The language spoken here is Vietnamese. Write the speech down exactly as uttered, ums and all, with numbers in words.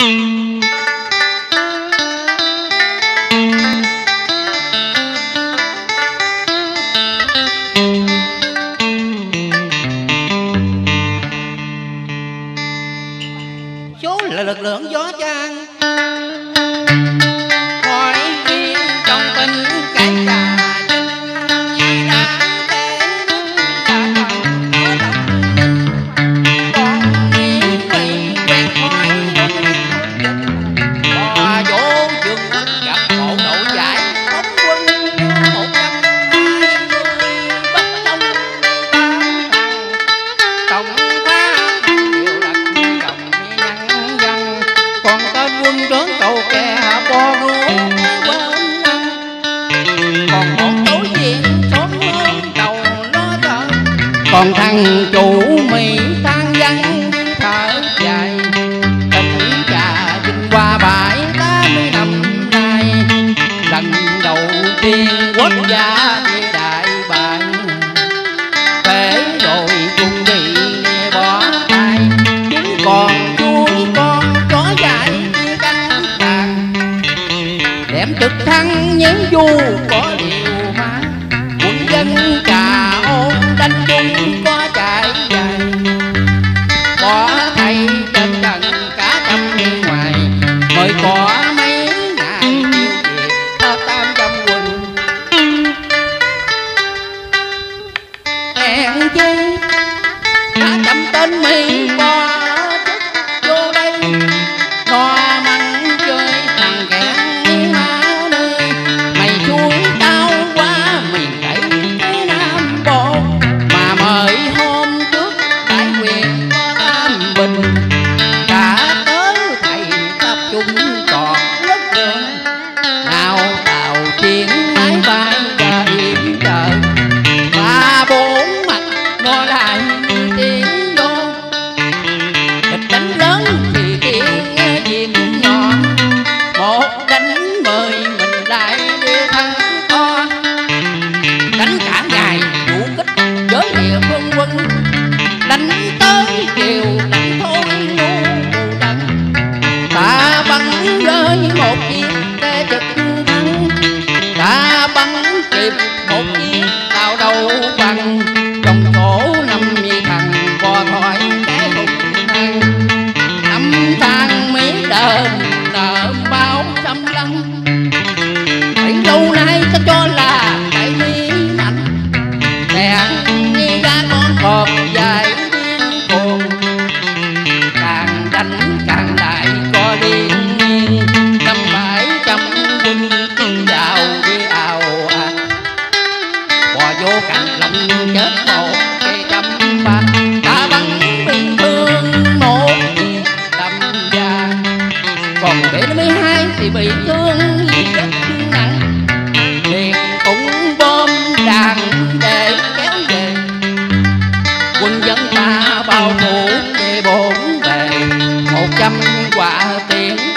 Số là lực lượng võ trang hỏi riêng trong tình cái trà như đã thế đã còn có độc còn nghĩ quay quen hỏi bò vô trường gặp bộ đội giải phóng quân một trăm hai mươi bất đông tổng quân trốn cầu kè bò rúa quên ăn còn một đối diện xóm lớn đầu nó đỡ còn thằng chủ mì tan văn thở dài tình trà vinh qua bãi tám mươi năm nay lần đầu tiên quốc gia địa đại bại thế rồi cùng đi bỏ tay chúng còn vui con chó dại đem trực thăng nhén du có điều mà quân dân Trà Ôn đánh chung có chạy dài có thầy trên trần cả trăm ngoài mời có mấy ngày tiêu diệt ở tam trăm quân hèn chi cả trăm tên Mỹ bò vô đây nó măng chơi thằng kẻ mời hôm trước đại quyền Tam Bình đã tới thầy tập trung còn rất lớn nào tàu chiến máy bay và hiểm trở ba bốn mặt ngồi lại tiếng vô địch đánh lớn thì tiếng diện nhỏ một đánh mười mình lại đưa thắng to đánh cả ngày vũ kích với địa phương quân đánh tới chiều đánh thôi ngu đắng ta bắn rơi một chiếc xe trực thăng ta bắn kịp một chiếc tàu đầu bằng trong số năm mươi thằng bò thoại cái hùng thang năm thang mấy đền nợ bao trăm lăng mấy lâu nay ta cho là đại lý mạnh đèn ra con cọp dài điên cuồng càng đánh càng đại có liên miên năm bảy trăm quân chân vào đi ào ạt bò vô cạnh lòng chết một cây trăm ba ta bắn bị thương một đâm da còn B năm mươi hai thì bị thương rất nặng liền cũng bom đạn để kéo về quân dân ta bao phủ về bốn bề một trăm quả tiền